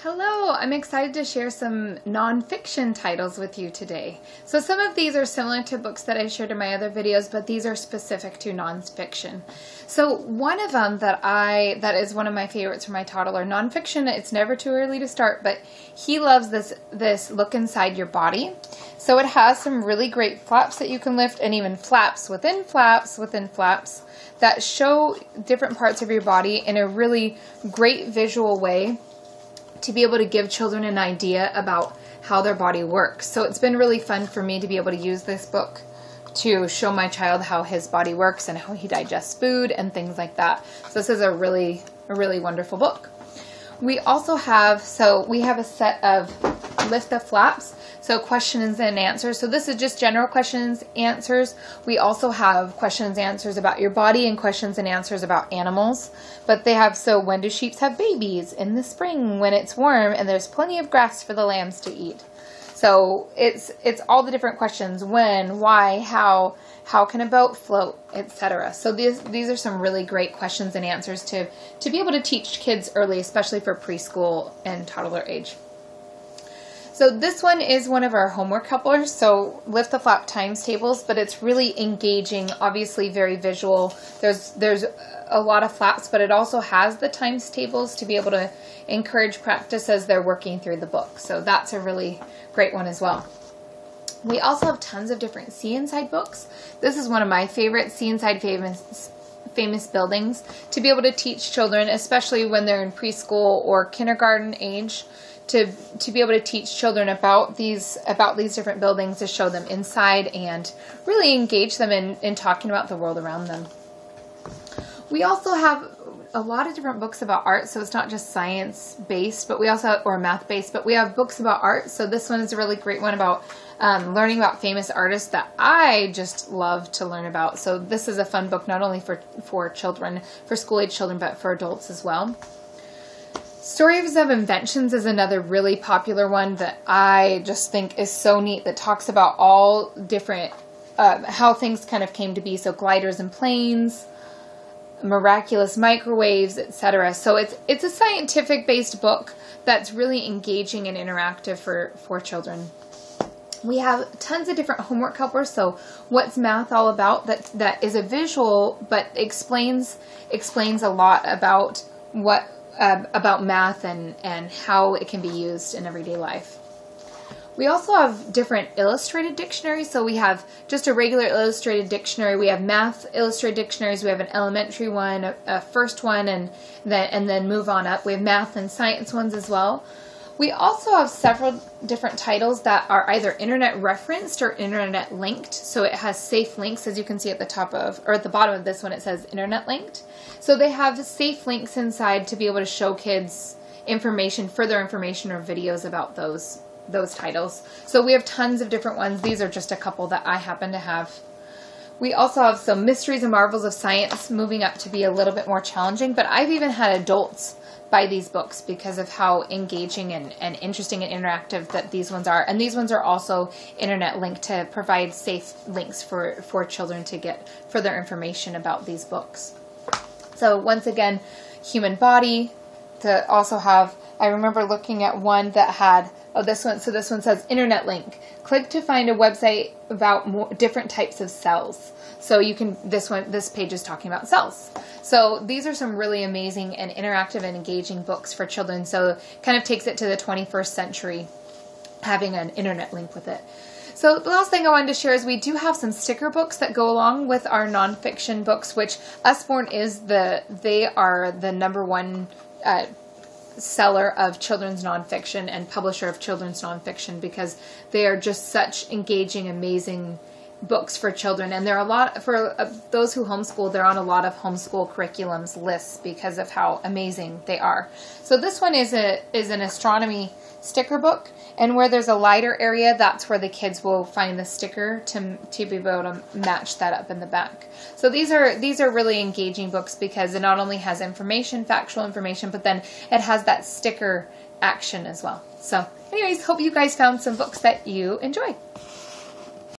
Hello, I'm excited to share some nonfiction titles with you today. So some of these are similar to books that I shared in my other videos, but these are specific to nonfiction. So one of them that is one of my favorites for my toddler, nonfiction, it's never too early to start, but he loves this look inside your body. So it has some really great flaps that you can lift, and even flaps within flaps within flaps that show different parts of your body in a really great visual way, to be able to give children an idea about how their body works. So it's been really fun for me to be able to use this book to show my child how his body works and how he digests food and things like that. So this is a really wonderful book. We also have, we have a set of Lift the Flaps, so questions and answers. So this is just general questions, answers. We also have questions and answers about your body and questions and answers about animals. But they have, so when do sheep have babies? In the spring when it's warm and there's plenty of grass for the lambs to eat. So it's all the different questions: when, why, how can a boat float, etc. So these are some really great questions and answers to be able to teach kids early, especially for preschool and toddler age. So this one is one of our homework helpers, so Lift the Flap times tables, but it's really engaging, obviously very visual. There's a lot of flaps, but it also has the times tables to be able to encourage practice as they're working through the book. So that's a really great one as well. We also have tons of different See Inside books. This is one of my favorite, See Inside famous buildings, to be able to teach children, especially when they're in preschool or kindergarten age, to be able to teach children about these different buildings, to show them inside and really engage them in talking about the world around them. We also have a lot of different books about art, so it's not just science-based, but we also have, or math-based, but we have books about art. So this one is a really great one about learning about famous artists that I just love to learn about. So this is a fun book, not only for children, for school-age children, but for adults as well. Stories of Inventions is another really popular one that I just think is so neat, that talks about all different, how things kind of came to be. So gliders and planes, miraculous microwaves, etc. So it's a scientific-based book that's really engaging and interactive for children. We have tons of different homework helpers. So What's Math All About? That is a visual, but explains a lot about about math and how it can be used in everyday life. We also have different illustrated dictionaries. So we have just a regular illustrated dictionary. We have math illustrated dictionaries. We have an elementary one, a first one, and then move on up. We have math and science ones as well. We also have several different titles that are either internet referenced or internet linked. So it has safe links, as you can see at the top of, or at the bottom of this one, it says internet linked. So they have safe links inside to be able to show kids information, further information or videos about those titles. So we have tons of different ones. These are just a couple that I happen to have. We also have some Mysteries and Marvels of Science, moving up to be a little bit more challenging, but I've even had adults buy these books because of how engaging and interesting and interactive that these ones are. And these ones are also internet linked to provide safe links for children to get further information about these books. So once again, human body, to also have, I remember looking at one that had, this one says internet link. Click to find a website about different types of cells. So you can, this page is talking about cells. So these are some really amazing and interactive and engaging books for children. So kind of takes it to the 21st century, having an internet link with it. So the last thing I wanted to share is we do have some sticker books that go along with our nonfiction books, which Usborne they are the #1 seller of children's nonfiction and publisher of children's nonfiction, because they are just such engaging, amazing books for children. And there are a lot, for those who homeschool, they're on a lot of homeschool curriculums lists because of how amazing they are. So this one is an astronomy sticker book, and where there's a lighter area, that's where the kids will find the sticker to be able to match that up in the back. So these are really engaging books because it not only has information, factual information, but then it has that sticker action as well. So anyways, hope you guys found some books that you enjoy.